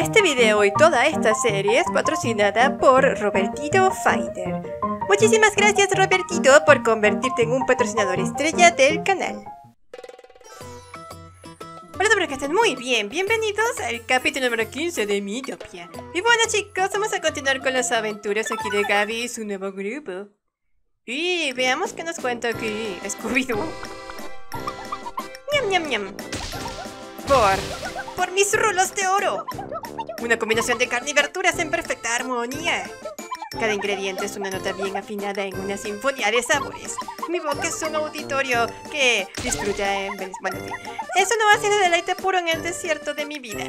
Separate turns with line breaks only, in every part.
Este video y toda esta serie es patrocinada por Robertito Fighter. Muchísimas gracias, Robertito, por convertirte en un patrocinador estrella del canal. Hola, espero que estén muy bien. Bienvenidos al capítulo número 15 de Miitopia. Y bueno, chicos, vamos a continuar con las aventuras aquí de Gabi y su nuevo grupo. Y veamos qué nos cuenta aquí Scooby-Doo. Ñam, ñam, ñam. Por mis rulos de oro. Una combinación de carne y verduras en perfecta armonía. Cada ingrediente es una nota bien afinada en una sinfonía de sabores. Mi boca es un auditorio que disfruta en... Bueno, en fin. Es una oasis de deleite puro en el desierto de mi vida.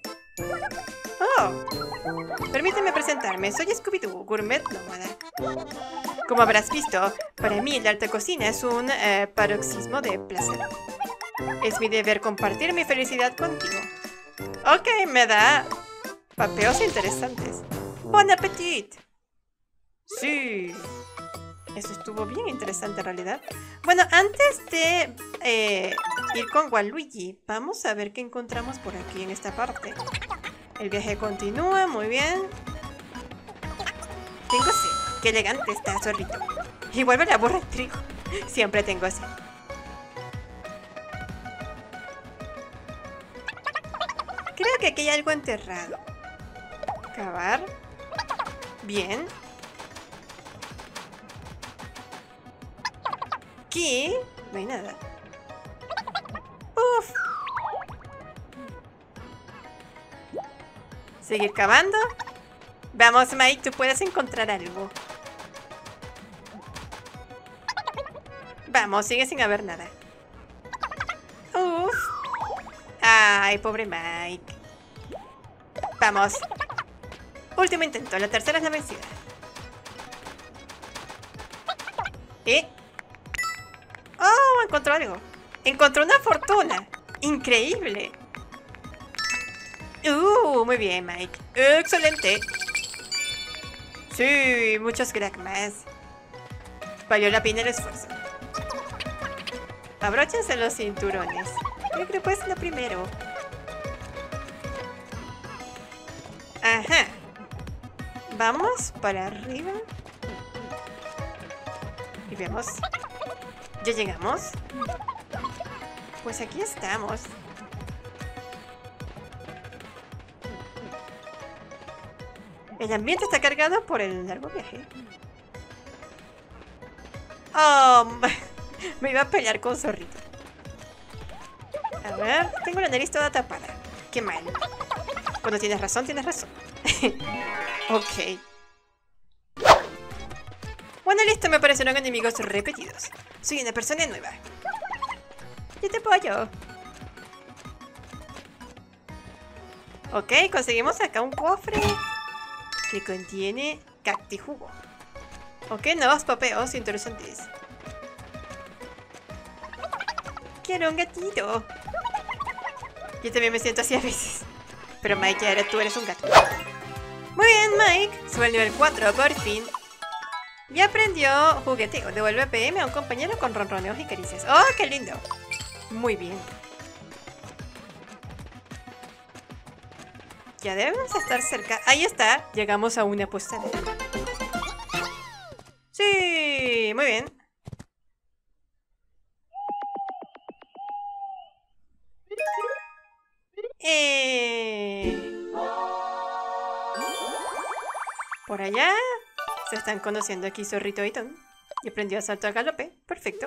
Oh, permíteme presentarme. Soy Scooby-Doo, gourmet nómada. Como habrás visto, para mí la alta cocina es un paroxismo de placer. Es mi deber compartir mi felicidad contigo. Ok, me da papeos interesantes. ¡Bon appetit! Sí. Eso estuvo bien interesante en realidad. Bueno, antes de ir con Waluigi, vamos a ver qué encontramos por aquí en esta parte. El viaje continúa, muy bien. Tengo sed. Qué elegante está, zorrito. Y vuelve la borra de trigo. Siempre tengo sed. Creo que aquí hay algo enterrado. Cavar. Bien. ¿Qué? No hay nada. Uf. ¿Seguir cavando? Vamos, Mike, tú puedes encontrar algo. Vamos, sigue sin haber nada. Uf. Ay, pobre Mike. Vamos. Último intento, la tercera es la vencida. ¡Oh! Encontró algo. Encontró una fortuna. Increíble. Muy bien, Mike. Excelente. Sí, muchos gragmas. Valió la pena el esfuerzo. Abróchense los cinturones. Yo creo que es lo primero. Ajá. Vamos para arriba. Y vemos. ¿Ya llegamos? Pues aquí estamos. El ambiente está cargado por el largo viaje. Oh, me iba a pelear con Zorrito. A ver, tengo la nariz toda tapada. Qué mal. Cuando tienes razón, tienes razón. Ok. Bueno, listo, me aparecieron enemigos repetidos. Soy una persona nueva. Yo te apoyo. Ok, conseguimos acá un cofre que contiene cactijugo. Ok, nuevos papeos interesantes. Quiero un gatito. Yo también me siento así a veces. Pero Mike, ahora tú eres un gato. Muy bien, Mike. Sube al nivel 4 por fin. Ya aprendió jugueteo. Devuelve PM a un compañero con ronroneos y caricias. ¡Oh, qué lindo! Muy bien. Ya debemos estar cerca. Ahí está. Llegamos a una postadera. Sí, muy bien. Por allá se están conociendo aquí Zorrito y Tom. Y aprendió a salto a galope. Perfecto.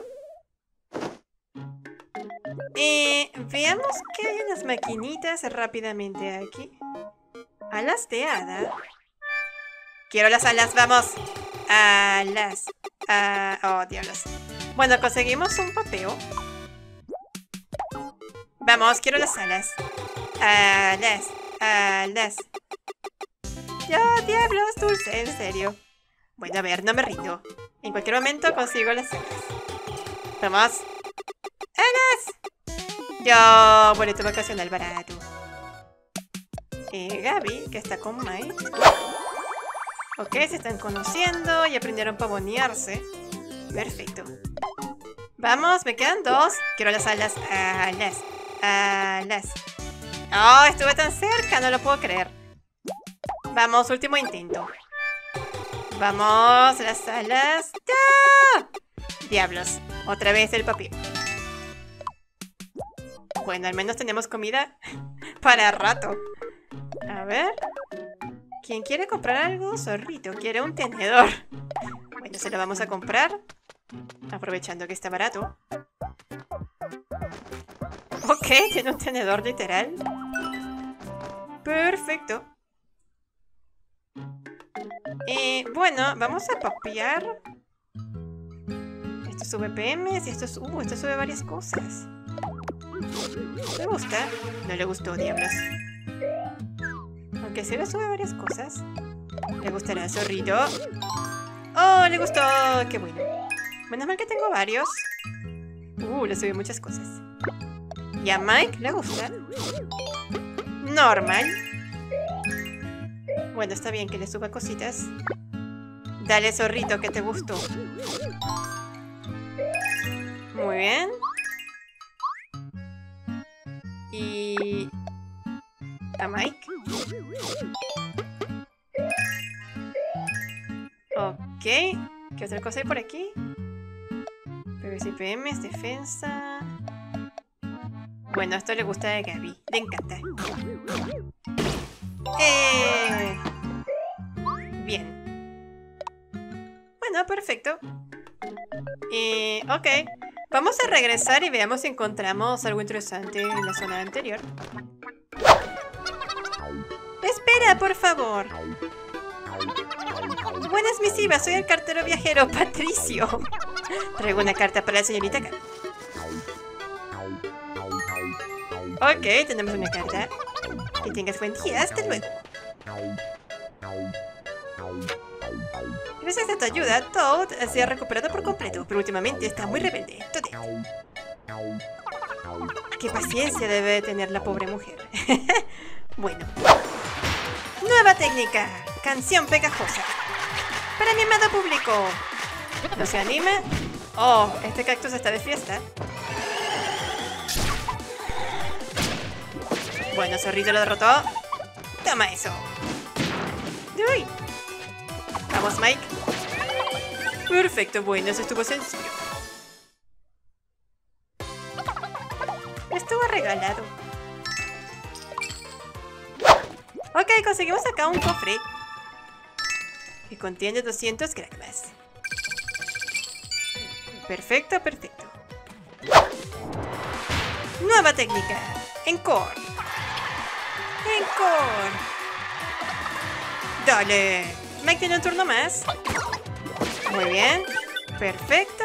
Veamos que hay unas maquinitas rápidamente aquí. Alas de hada. Quiero las alas, vamos. Alas. Oh, diablos. Bueno, conseguimos un papeo. Vamos, quiero las alas. Alas. Alas. ¡Ya, diablos, dulce! En serio. Bueno, a ver, no me rindo. En cualquier momento consigo las alas. ¡Vamos! ¡Alas! ¡Yo! Boleto vacacional barato. Gabi, que está con Mike. Ok, se están conociendo y aprendieron a pavonearse. Perfecto. Vamos, me quedan dos. Quiero las alas. Alas. Alas. ¡Oh, estuve tan cerca! No lo puedo creer. Vamos, último intento. Vamos, las alas. ¡Ah! Diablos, otra vez el papel. Bueno, al menos tenemos comida para rato. A ver. ¿Quién quiere comprar algo? Zorrito quiere un tenedor. Bueno, se lo vamos a comprar. Aprovechando que está barato. Ok, tiene un tenedor literal. Perfecto. Bueno, vamos a papear. Esto sube PMs y esto sube varias cosas. ¿Le gusta? No le gustó, diablos. Aunque sí le sube varias cosas. ¿Le gustará, zorrito? ¡Oh, le gustó! ¡Qué bueno! Menos mal que tengo varios. Le sube muchas cosas. ¿Y a Mike le gusta? Normal. Bueno, está bien que le suba cositas. Dale, zorrito, que te gustó. Muy bien. Y... ¿a Mike? Ok. ¿Qué otra cosa hay por aquí? PVC PMs, defensa... Bueno, esto le gusta a Gaby. Le encanta. Bien. Bueno, perfecto. Ok. Vamos a regresar y veamos si encontramos algo interesante en la zona anterior. Espera, por favor. Buenas misivas, soy el cartero viajero Patricio. Traigo una carta para la señorita Gaby. Ok, tenemos una carta. Que tengas buen día, hasta luego. Gracias a tu ayuda, Toad se ha recuperado por completo, pero últimamente está muy rebelde. Toadette. Qué paciencia debe tener la pobre mujer. Bueno. Nueva técnica. Canción pegajosa. Para mi amado público. ¿No se anima? Oh, este cactus está de fiesta. Bueno, Zorrito lo derrotó. Toma eso. ¡Uy! Vamos, Mike. Perfecto, bueno, eso estuvo sencillo. Estuvo regalado. Ok, conseguimos acá un cofre. Que contiene 200 gramos. Perfecto, perfecto. Nueva técnica. Encore. Encore. Dale. Mike tiene un turno más. Muy bien. Perfecto.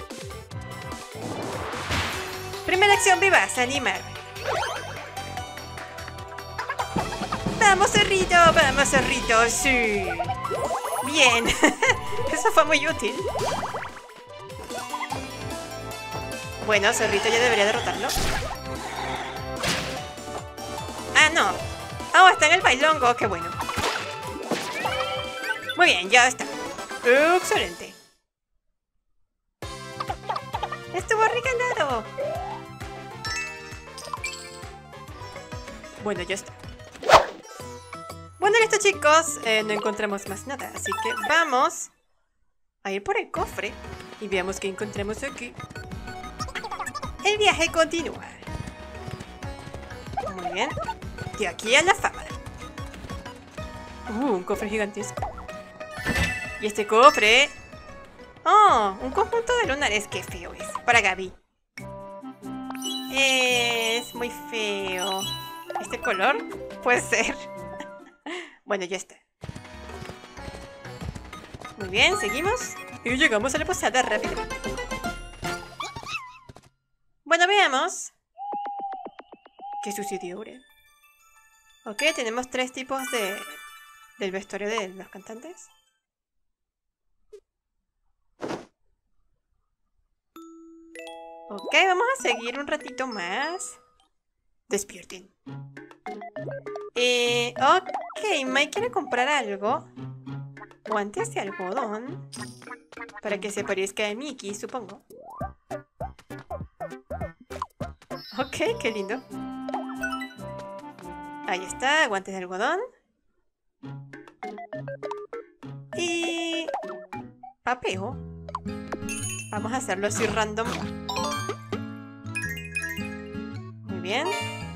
Primera acción vivaz, animar. Vamos, zorrito, sí. Bien. Eso fue muy útil. Bueno, Zorrito ya debería derrotarlo. Ah, no. Oh, está en el bailongo, qué bueno. Muy bien, ya está. Excelente. Estuvo regalado. Bueno, ya está. Bueno, listo, chicos. No encontramos más nada, así que vamos a ir por el cofre y veamos qué encontramos aquí. El viaje continúa. Muy bien. De aquí a la fama. Un cofre gigantesco. Y este cofre... Oh, un conjunto de lunares. Qué feo es. Para Gaby. Es muy feo. ¿Este color? Puede ser. Bueno, ya está. Muy bien, seguimos. Y llegamos a la posada rápidamente. Bueno, veamos. ¿Qué sucedió ahora? Ok, tenemos 3 tipos del vestuario de los cantantes. Ok, vamos a seguir un ratito más. Despierten. Ok, Mike quiere comprar algo. Guantes de algodón. Para que se parezca a Mickey, supongo. Ok, qué lindo. Ahí está, guantes de algodón. Y... papeo. Vamos a hacerlo así random. Muy bien.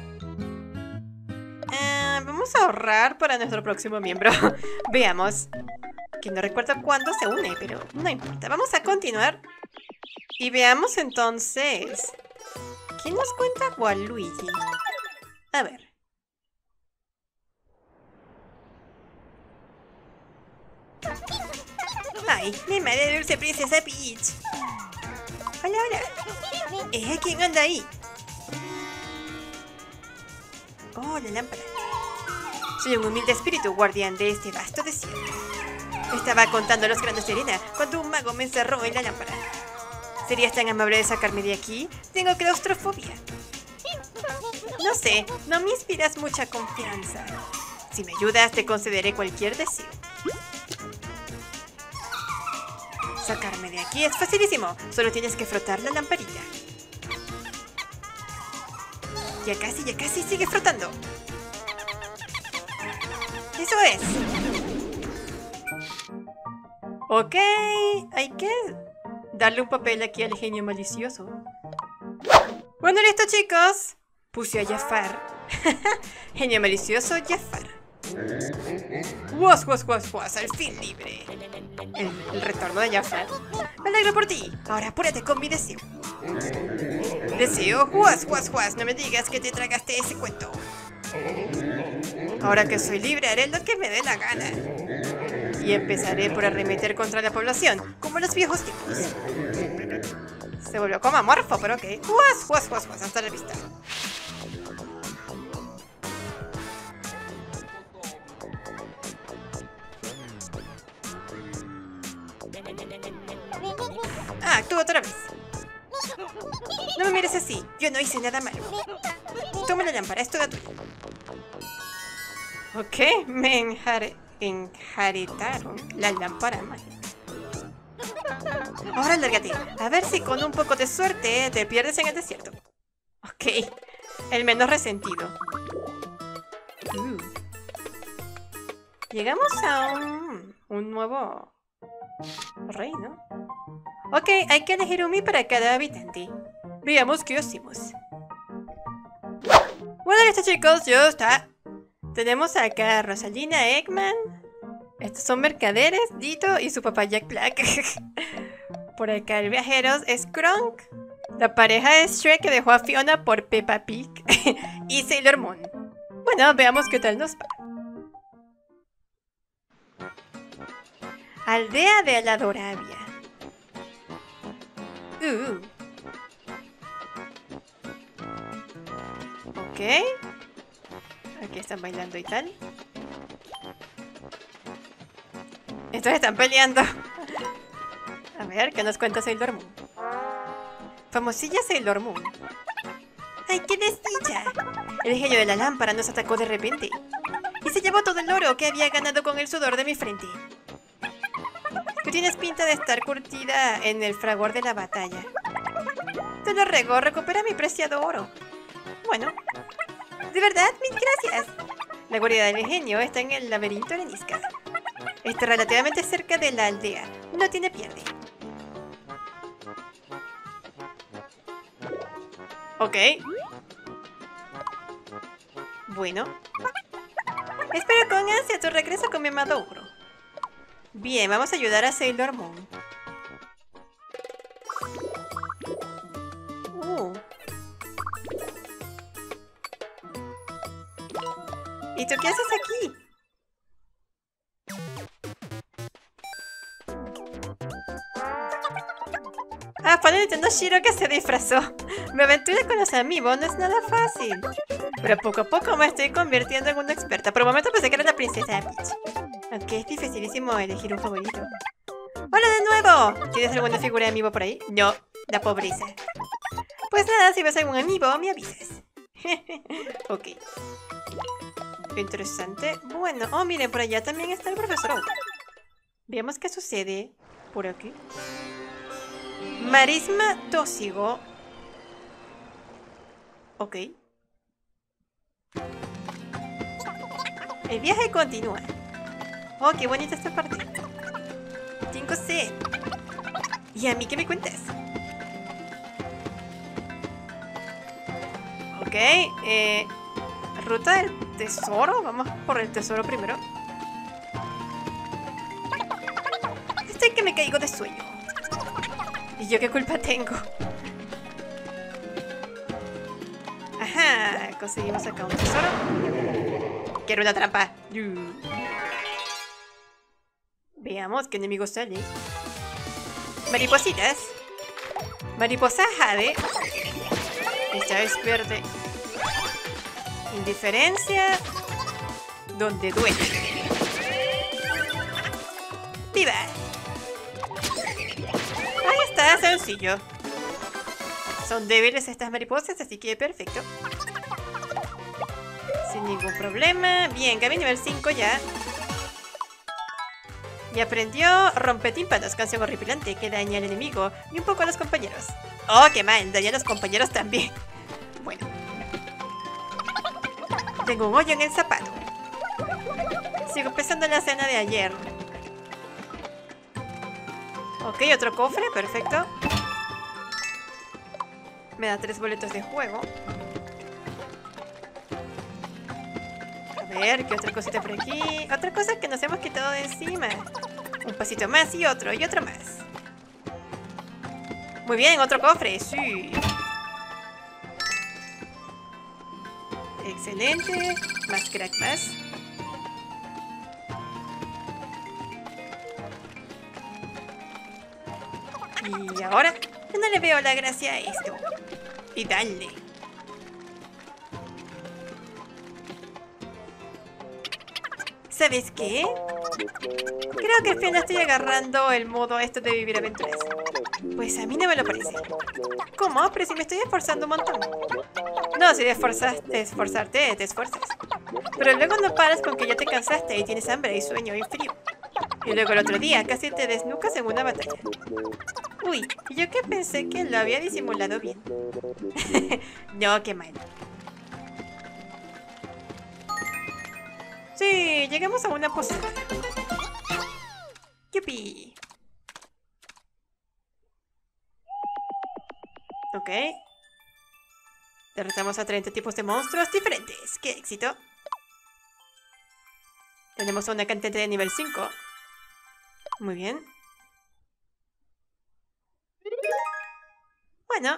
Vamos a ahorrar para nuestro próximo miembro. Veamos. Que no recuerdo cuándo se une, pero no importa. Vamos a continuar. Y veamos entonces... ¿quién nos cuenta Waluigi? A ver. Ay, mi madre dulce princesa Peach. Hola, hola. ¿Quién anda ahí? Oh, la lámpara. Soy un humilde espíritu guardián de este vasto desierto. Estaba contando los granos de arena cuando un mago me encerró en la lámpara. ¿Serías tan amable de sacarme de aquí? Tengo claustrofobia. No sé, no me inspiras mucha confianza. Si me ayudas, te concederé cualquier deseo. Sacarme de aquí es facilísimo. Solo tienes que frotar la lamparita. Ya casi, sigue frotando. ¡Eso es! Ok, hay que darle un papel aquí al genio malicioso. Bueno, listo, chicos. Puse a Jafar. Genio malicioso, Jafar. ¡Guas! Al fin libre. El retorno de Jafar. Me alegro por ti. Ahora apúrate con mi deseo. Deseo, guas. No me digas que te tragaste ese cuento. Ahora que soy libre, haré lo que me dé la gana. Y empezaré por arremeter contra la población, como en los viejos tiempos. Se volvió como amorfo, pero ok. Guas. Hasta la vista. Actúa otra vez. No me mires así. Yo no hice nada malo. Toma la lámpara, es toda tuya. Ok, me enjaretaron la lámpara mágica. Ahora lárgate. A ver si con un poco de suerte te pierdes en el desierto. Ok, el menos resentido. Llegamos a un nuevo reino. Ok, hay que elegir un Mi para cada habitante. Veamos qué hacemos. Bueno, listo, chicos, ya está. Tenemos acá a Rosalina, Eggman. Estos son mercaderes, Dito y su papá Jack Black. Por acá el viajero es Kronk. La pareja es Shrek, que dejó a Fiona por Peppa Pig. Y Sailor Moon. Bueno, veamos qué tal nos va. Aldea de la Doravia. Ok. Aquí están bailando y tal. Estos están peleando. A ver, ¿qué nos cuenta Sailor Moon? Famosilla Sailor Moon. ¡Ay, qué desdicha! El genio de la lámpara nos atacó de repente y se llevó todo el oro que había ganado con el sudor de mi frente. Tú tienes pinta de estar curtida en el fragor de la batalla. Te lo ruego, recupera mi preciado oro. Bueno, de verdad, mil gracias. La guarida del genio está en el laberinto arenisca. Está relativamente cerca de la aldea. No tiene pierde. Ok. Bueno. Espero con ansia tu regreso con mi amado ogro. Bien, vamos a ayudar a Sailor Moon. ¿Y tú qué haces aquí? Para Nintendo Shiro, que se disfrazó. Mi aventura con los amigos no es nada fácil. Pero poco a poco me estoy convirtiendo en una experta. Por un momento pensé que era la princesa Peach. Aunque es dificilísimo elegir un favorito. ¡Hola de nuevo! ¿Tienes alguna figura de amiibo por ahí? No, la pobreza. Pues nada, si ves algún amiibo, me avisas. Ok. Interesante. Bueno, oh, miren, por allá también está el profesor Oak. Veamos qué sucede por aquí. Marisma Tóxigo. Ok. El viaje continúa. Oh, qué bonita esta parte. Tengo sed. ¿Y a mí qué me cuentas? Ok, ruta del tesoro. Vamos por el tesoro primero. Estoy que me caigo de sueño. ¿Y yo qué culpa tengo? Ajá, conseguimos acá un tesoro. Quiero una trampa. Veamos qué enemigo sale. Maripositas. Mariposa Jade. Esta es verde. Indiferencia. Donde duele. ¡Viva! Ahí está, sencillo. Son débiles estas mariposas, así que perfecto. Sin ningún problema. Bien, Gaby nivel 5 ya. Y aprendió rompetímpanos, canción horripilante que daña al enemigo y un poco a los compañeros. Oh, qué mal, daña a los compañeros también. Bueno. Tengo un hoyo en el zapato. Sigo pensando en la cena de ayer. Ok, otro cofre, perfecto. Me da 3 boletos de juego. A ver, ¿qué otra cosita por aquí? Otra cosa que nos hemos quitado de encima. Un pasito más y otro más. Muy bien, otro cofre, sí. Excelente. Más crack más. Y ahora, no le veo la gracia a esto. Y dale. ¿Sabes qué? Creo que al fin estoy agarrando el modo esto de vivir aventuras. Pues a mí no me lo parece. ¿Cómo? Pero si me estoy esforzando un montón. No, si te esforzarte, te esfuerzas. Pero luego no paras con que ya te cansaste y tienes hambre y sueño y frío. Y luego el otro día casi te desnucas en una batalla. Uy, yo que pensé que lo había disimulado bien. No, qué mal. Sí, llegamos a una posada. ¡Yupi! Ok. Derrotamos a 30 tipos de monstruos diferentes. ¡Qué éxito! Tenemos una cantante de nivel 5. Muy bien. Bueno.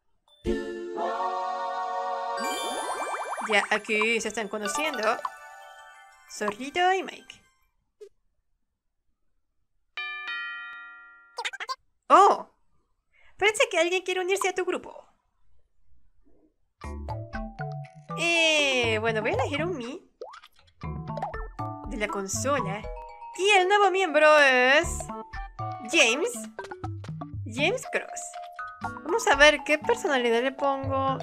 Ya aquí se están conociendo. Zorrito y Mike. ¡Oh! Parece que alguien quiere unirse a tu grupo. Bueno, voy a elegir un Mi de la consola. Y el nuevo miembro es James Cross. Vamos a ver qué personalidad le pongo.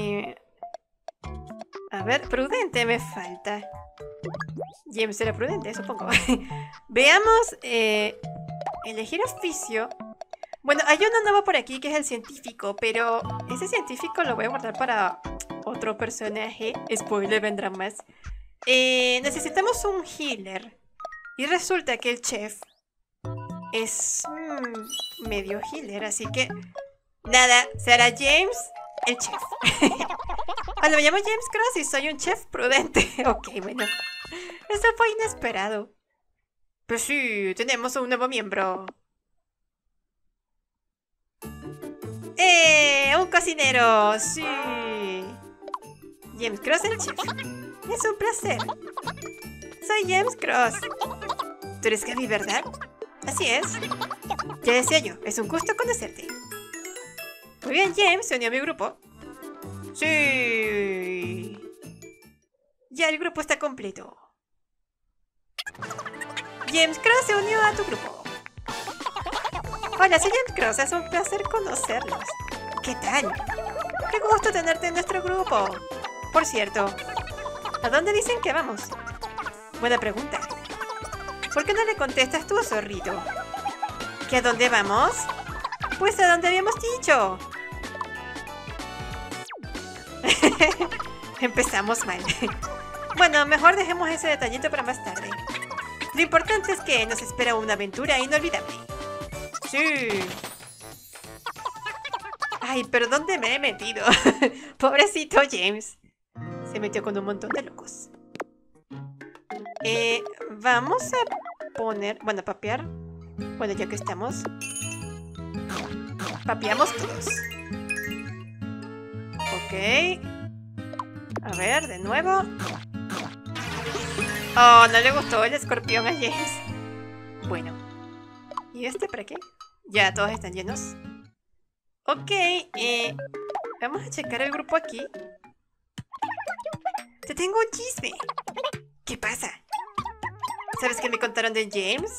A ver, prudente me falta. James era prudente, supongo. Veamos. Elegir oficio. Bueno, hay uno nuevo por aquí que es el científico, pero ese científico lo voy a guardar para otro personaje. Spoiler, vendrán más. Necesitamos un healer. Y resulta que el chef es medio healer, así que nada, será James el chef. Bueno, me llamo James Cross y soy un chef prudente. Ok, bueno. Eso fue inesperado. Pues sí, tenemos un nuevo miembro. Un cocinero, sí. James Cross el chef. Es un placer. Soy James Cross. ¿Tú eres Gaby, verdad? Así es. Ya decía yo, es un gusto conocerte. Muy bien, James se unió a mi grupo. Sí. Ya el grupo está completo. James Cross se unió a tu grupo. Hola, soy James Cross, es un placer conocerlos. ¿Qué tal? Qué gusto tenerte en nuestro grupo. Por cierto, ¿a dónde dicen que vamos? Buena pregunta. ¿Por qué no le contestas tú, zorrito? ¿Que a dónde vamos? Pues a donde habíamos dicho. Empezamos mal. Bueno, mejor dejemos ese detallito para más tarde. Lo importante es que nos espera una aventura inolvidable. Sí. Ay, pero ¿dónde me he metido? Pobrecito James. Se metió con un montón de locos. Vamos a poner... Bueno, papear. Bueno, ya que estamos. Papeamos todos. Ok. A ver, de nuevo. Oh, no le gustó el escorpión a James. Bueno. ¿Y este para qué? Ya, todos están llenos. Ok, vamos a checar el grupo aquí. Te tengo un chisme. ¿Qué pasa? ¿Sabes qué me contaron de James?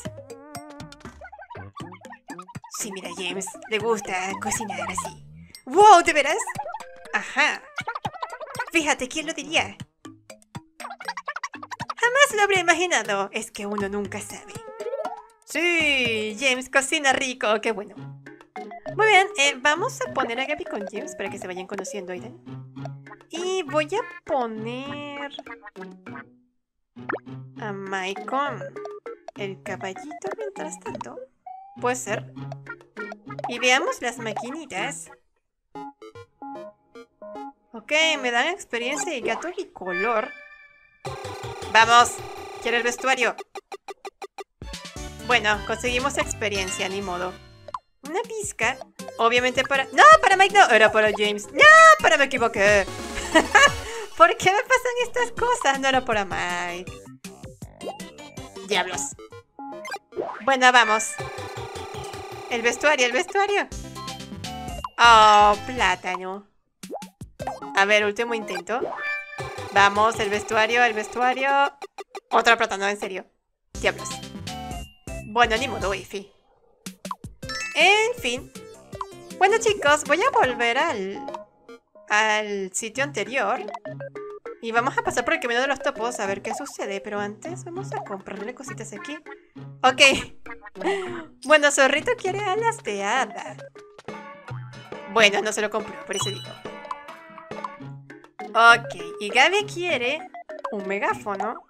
Sí, mira, James le gusta cocinar así. ¡Wow! ¿De veras? Ajá. Fíjate, ¿quién lo diría? Jamás lo habría imaginado. Es que uno nunca sabe. Sí, James cocina rico. Qué bueno. Muy bien, vamos a poner a Gaby con James para que se vayan conociendo, Aiden. Y voy a poner a Mike con el caballito mientras tanto. Puede ser. Y veamos las maquinitas. Ok, me dan experiencia y gato y color. ¡Vamos! Quiero el vestuario. Bueno, conseguimos experiencia, ni modo. Una pizca. Obviamente para... ¡No! Para Mike no. Era para James. ¡No! Para me equivoqué. ¿Por qué me pasan estas cosas? No era para Mike. Diablos. Bueno, vamos. El vestuario, el vestuario. Oh, plátano. A ver, último intento. Vamos, el vestuario, el vestuario. Otra plátano, en serio. Diablos. Bueno, ni modo, wifi. En fin. Bueno, chicos, voy a volver al sitio anterior. Y vamos a pasar por el camino de los topos a ver qué sucede. Pero antes vamos a comprarle cositas aquí. Ok. Bueno, Zorrito quiere alas de hada. Bueno, no se lo compró, por eso digo. Ok, y Gaby quiere un megáfono.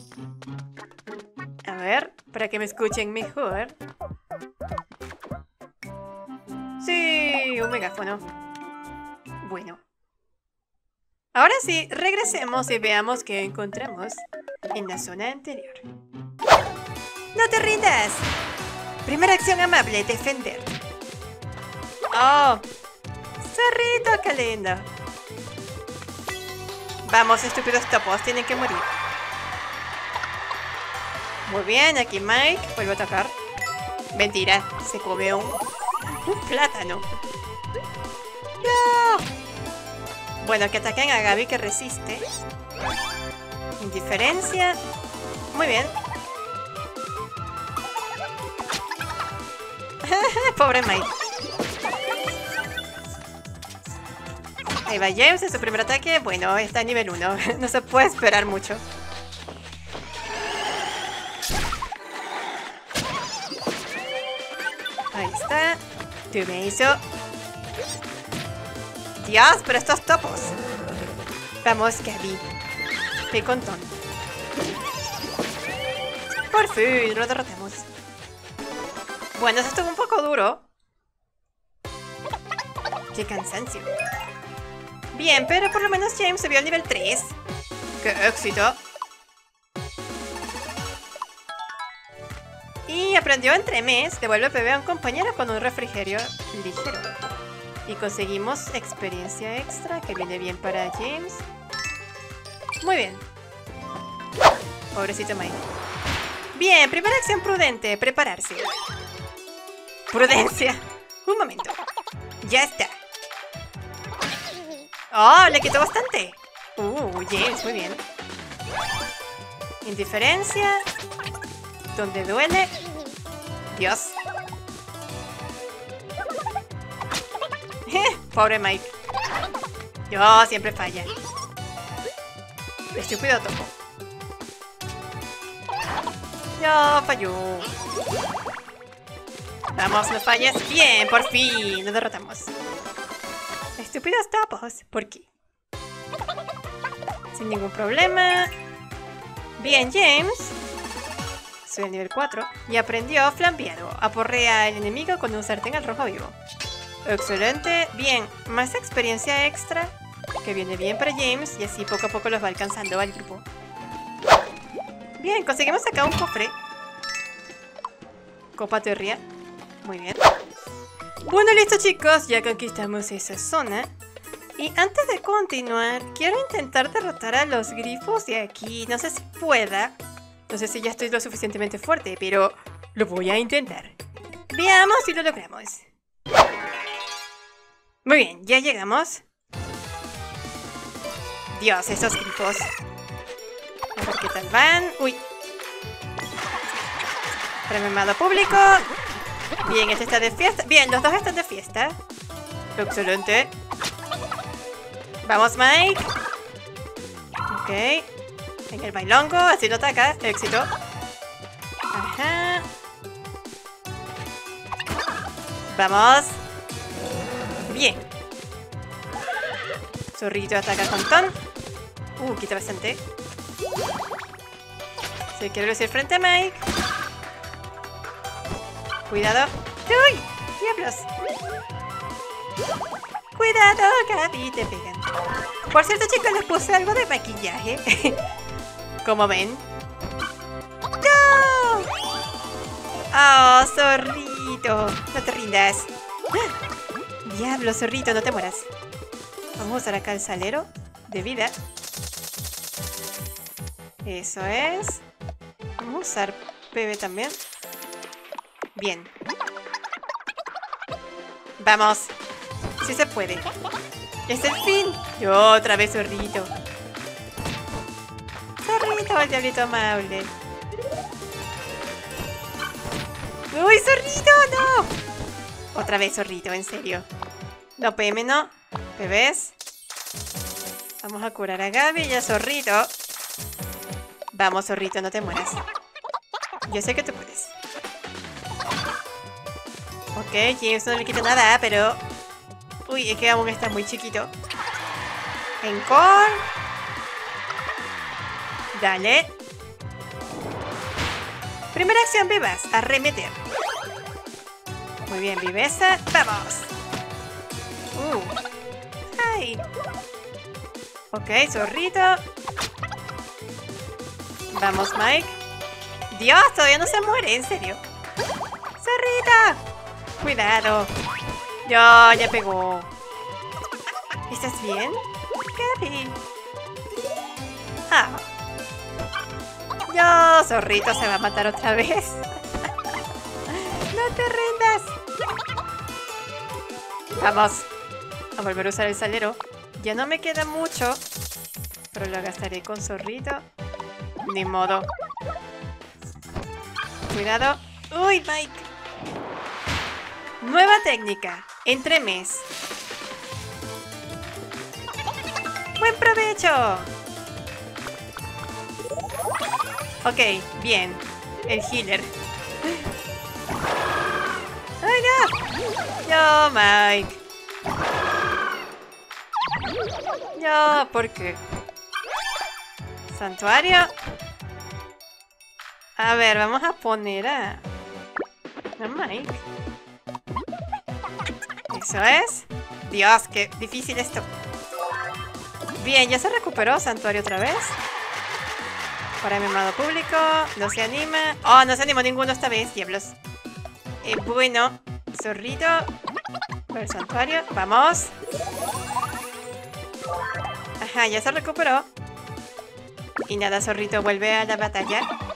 A ver, para que me escuchen mejor. Sí, un megáfono. Bueno. Ahora sí, regresemos y veamos qué encontramos en la zona anterior. ¡No te rindas! Primera acción amable, defender. ¡Oh! ¡Zorrito, qué lindo! Vamos, estúpidos topos, tienen que morir. Muy bien, aquí Mike vuelve a atacar. Mentira, se come un plátano. ¡No! Bueno, que ataquen a Gaby, que resiste. Indiferencia. Muy bien. Pobre Mike. Ahí va James en su primer ataque. Bueno, está a nivel 1. No se puede esperar mucho. Ahí está. Tú me hizo. Dios, pero estos topos. Vamos, Gaby. Picontón. Por fin, lo derrotamos. Bueno, eso estuvo un poco duro. Qué cansancio. Bien, pero por lo menos James subió al nivel 3. ¡Qué éxito! Y aprendió entremés. Devuelve bebé a un compañero con un refrigerio ligero. Y conseguimos experiencia extra, que viene bien para James. Muy bien. Pobrecito Mike. Bien, primera acción prudente. Prepararse. Prudencia. Un momento. Ya está. ¡Oh! Le quitó bastante. James, muy bien. Indiferencia. Donde duele. Dios. Pobre Mike. Yo siempre falla. Estúpido topo. No, falló. Vamos, no falles. Bien, por fin. Nos derrotamos. Estúpidos topos. ¿Por qué? Sin ningún problema. Bien, James. Soy el nivel 4 y aprendió flambeado. Aporrea al enemigo con un sartén al rojo vivo. Excelente. Bien, más experiencia extra que viene bien para James y así poco a poco los va alcanzando al grupo. Bien, conseguimos acá un cofre. Copa Terria. Muy bien. Bueno, listo chicos, ya conquistamos esa zona. Y antes de continuar, quiero intentar derrotar a los grifos de aquí. No sé si pueda. No sé si ya estoy lo suficientemente fuerte, pero lo voy a intentar. Veamos si lo logramos. Muy bien, ya llegamos. Dios, esos grifos. A ver qué tal van. Uy. Premiado público. Bien, este está de fiesta. Bien, los dos están de fiesta. Excelente. Vamos, Mike. Ok. En el bailongo, así lo ataca. Éxito. Ajá. Vamos. Bien. Zorrito ataca con ton. Quita bastante. Se quiere lucir frente a Mike. Cuidado. ¡Uy! ¡Diablos! Cuidado, Gaby, te pegan. Por cierto, chicos, les puse algo de maquillaje. Como ven. ¡No! ¡Oh, zorrito! No te rindas. Diablo, zorrito, no te mueras. Vamos a usar acá el salero de vida. Eso es. Vamos a usar PB también. Bien. Vamos. Sí se puede. ¡Es el fin! Y otra vez zorrito. Zorrito, el diablito amable. ¡Uy, zorrito! ¡No! Otra vez zorrito, en serio. No, PM no. ¿Bebés? Vamos a curar a Gaby y a zorrito. Vamos, zorrito, no te mueras. Yo sé que tú puedes. Ok, James no le quita nada, pero... Uy, es que aún está muy chiquito. Encore. Dale. Primera acción, vivas. Arremeter. Muy bien, viveza. ¡Vamos! ¡Ay! Ok, zorrito. Vamos, Mike. Dios, todavía no se muere, en serio. ¡Zorrito! Cuidado. Ya pegó. ¿Estás bien? Gaby. No, zorrito se va a matar otra vez. No te rindas. Vamos a volver a usar el salero. Ya no me queda mucho, pero lo gastaré con zorrito. Ni modo. Cuidado. ¡Uy, Mike! Nueva técnica. Entremés. ¡Buen provecho! Ok, bien. El healer. ¡Ay, no! No, Mike. No, ¿por qué? Santuario. A ver, vamos a poner a Mike. Eso es. Dios, qué difícil esto. Bien, ya se recuperó Santuario otra vez. Para mi amado público. No se anima. Oh, no se animó ninguno esta vez, diablos. Bueno, zorrito. Para el santuario. Vamos. Ajá, ya se recuperó. Y nada, zorrito vuelve a la batalla.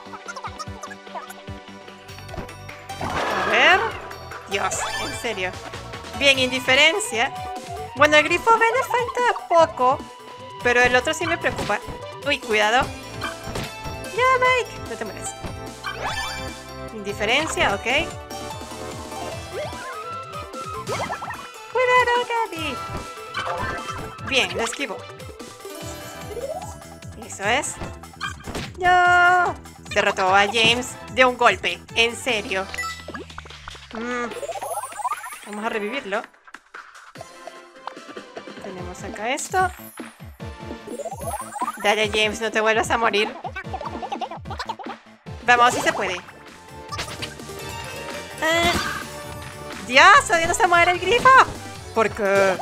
A ver. Dios, en serio. Bien, indiferencia. Bueno, el grifo B le falta poco, pero el otro sí me preocupa. Uy, cuidado. Ya, Mike. No te mueres. Indiferencia, ok. Cuidado, Gaby. Bien, lo esquivo. Eso es. ¡No! Derrotó a James de un golpe. En serio. Vamos a revivirlo. Tenemos acá esto. Dale, James, no te vuelvas a morir. Vamos, si se puede. ¡Dios! ¡Todavía no se muere el grifo! ¿Por qué?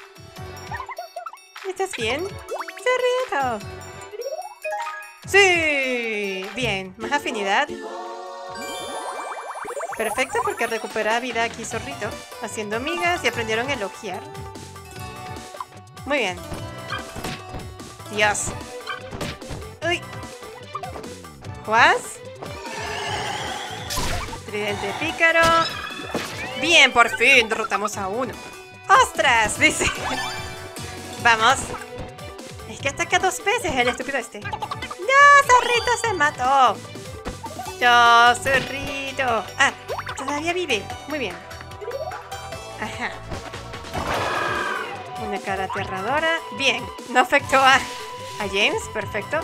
¿Estás bien? ¡Zorrito! ¡Sí! Bien, más afinidad. Perfecto, porque recupera vida aquí Zorrito, haciendo migas y aprendieron a elogiar. Muy bien. Dios. ¡Uy! ¿Juaz? Tridente pícaro. Bien, por fin derrotamos a uno. ¡Ostras! Dice. Vamos. Es que ataca 2 veces el estúpido este. ¡No! ¡Zorrito se mató! ¡No! ¡Zorrito! Ah, todavía vive. Muy bien. Ajá. Una cara aterradora. Bien. No afectó a James. Perfecto.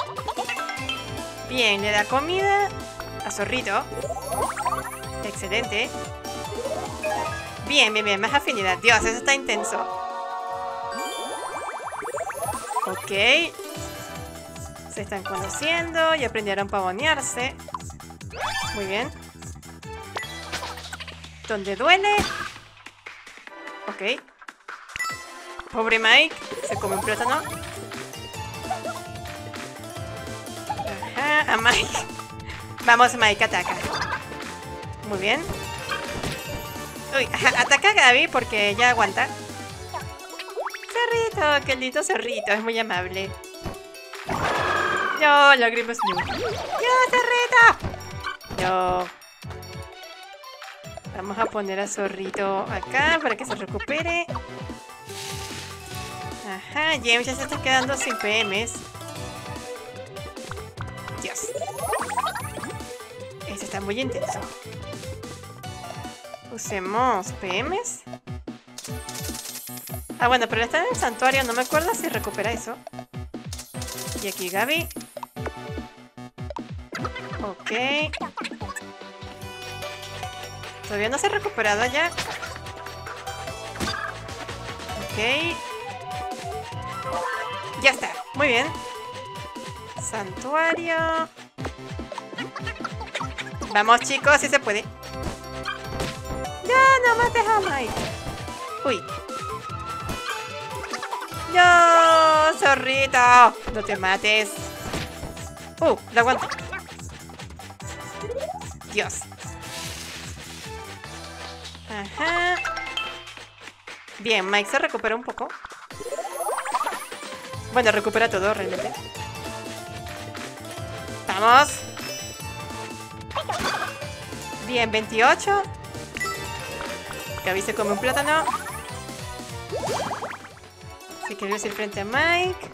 Bien, le da comida a Zorrito. Excelente. Bien, bien, bien. Más afinidad. Dios, eso está intenso. Ok. Se están conociendo y aprendieron a pavonearse. Muy bien. ¿Dónde duele? Ok. Pobre Mike. Se come un plátano. Ajá, a Mike. Vamos, Mike, ataca. Muy bien. Uy, ajá, ataca a Gaby porque ella aguanta. Zorrito, qué lindo Zorrito, es muy amable. Yo, lágrimas no. ¡Yo, Zorrito! Yo. Vamos a poner a Zorrito acá para que se recupere. Ajá, James ya se está quedando sin PMs. Dios. Este está muy intenso. Usemos PMs. Ah, bueno, pero está en el santuario. No me acuerdo si recupera eso. Y aquí Gaby. Ok. Todavía no se ha recuperado allá. Ok. Ya está. Muy bien. Santuario. Vamos, chicos, si se puede. No, no mates a Mike. Uy. No, Zorrito. No te mates. Lo aguanto. Dios. Ajá. Bien, Mike se recupera un poco. Bueno, recupera todo realmente. Vamos. Bien, 28. Gaby se come un plátano. Si quieres ir frente a Mike.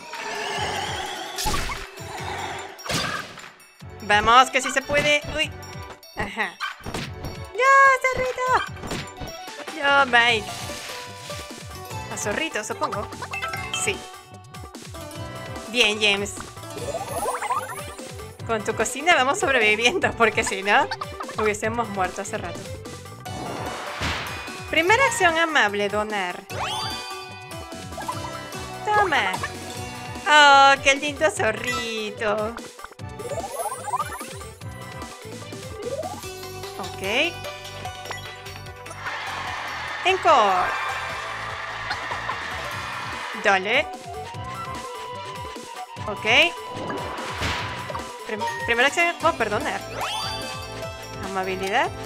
Vamos, que sí se puede. Uy. Ajá. ¡No, Zorrito! ¡No, Mike! A Zorrito, supongo. Sí. Bien, James. Con tu cocina vamos sobreviviendo, porque si no, hubiésemos muerto hace rato. Primera acción amable, donar. Toma. Oh, qué lindo Zorrito. Ok. Encore. Dale. Ok. Primera acción. Oh, perdonar. Amabilidad.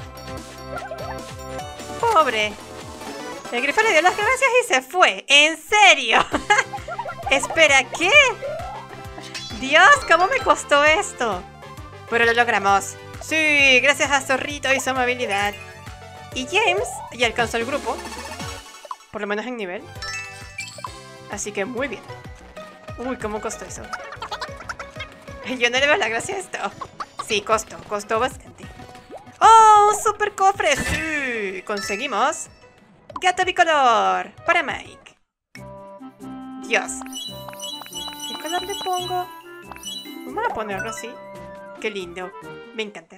Pobre. El grifo le dio las gracias y se fue. ¿En serio? Espera, ¿qué? Dios, ¿cómo me costó esto? Pero lo logramos. Sí, gracias a Zorrito y su amabilidad. Y James ya alcanzó el grupo. Por lo menos en nivel. Así que muy bien. Uy, ¿cómo costó eso? Yo no le veo la gracia a esto. Sí, costó bastante. ¡Oh, un super cofre! ¡Sí! Conseguimos gato bicolor para Mike. Dios. ¿Qué color le pongo? Vamos a ponerlo así. Qué lindo. Me encanta.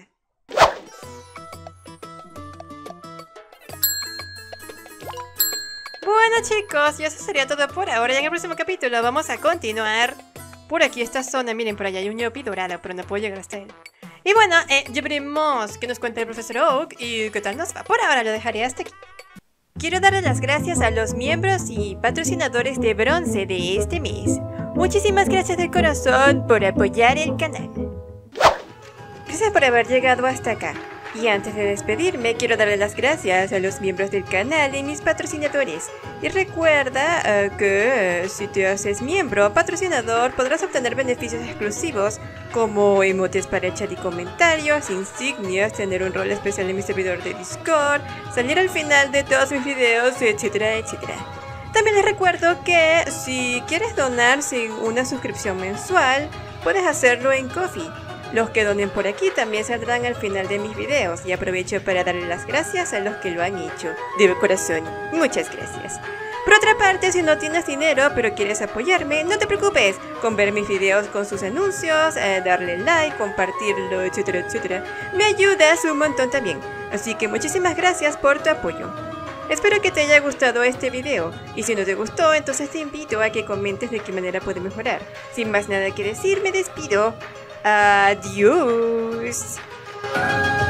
Bueno, chicos, y eso sería todo por ahora. Y en el próximo capítulo vamos a continuar por aquí esta zona. Miren, por allá hay un Yopi dorado, pero no puedo llegar hasta él. Y bueno, ya veremos qué nos cuenta el profesor Oak y qué tal nos va. Por ahora lo dejaré hasta aquí. Quiero darle las gracias a los miembros y patrocinadores de bronce de este mes. Muchísimas gracias de corazón por apoyar el canal. Gracias por haber llegado hasta acá. Y antes de despedirme, quiero darle las gracias a los miembros del canal y mis patrocinadores. Y recuerda que si te haces miembro o patrocinador, podrás obtener beneficios exclusivos como emotes para chat y comentarios, insignias, tener un rol especial en mi servidor de Discord, salir al final de todos mis videos, etcétera, etcétera. También les recuerdo que si quieres donar sin una suscripción mensual, puedes hacerlo en Ko-fi. Los que donen por aquí también saldrán al final de mis videos y aprovecho para darle las gracias a los que lo han hecho. De corazón, muchas gracias. Por otra parte, si no tienes dinero pero quieres apoyarme, no te preocupes con ver mis videos con sus anuncios, darle like, compartirlo, etcétera, etcétera. Me ayudas un montón también. Así que muchísimas gracias por tu apoyo. Espero que te haya gustado este video, y si no te gustó, entonces te invito a que comentes de qué manera puede mejorar. Sin más nada que decir, me despido. Adiós.